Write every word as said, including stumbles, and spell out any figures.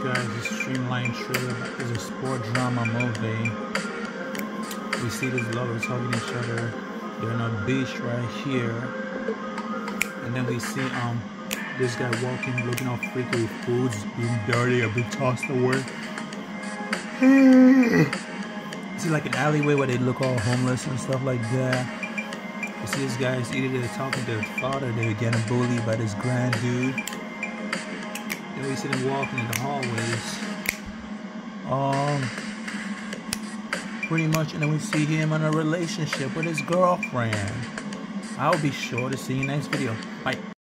guys, the Streamline Trailerrr is a sport drama movie. We see these lovers hugging each other. They're on a beach right here. And then we see um this guy walking, looking all freaky with foods being dirty or being tossed away. See like an alleyway where they look all homeless and stuff like that. You see this guy's either they're talking to his father, they're getting bullied by this grand dude. Then we see them walking in the hallways. Um, pretty much, and then we see him in a relationship with his girlfriend. I'll be sure to see you next video. Bye.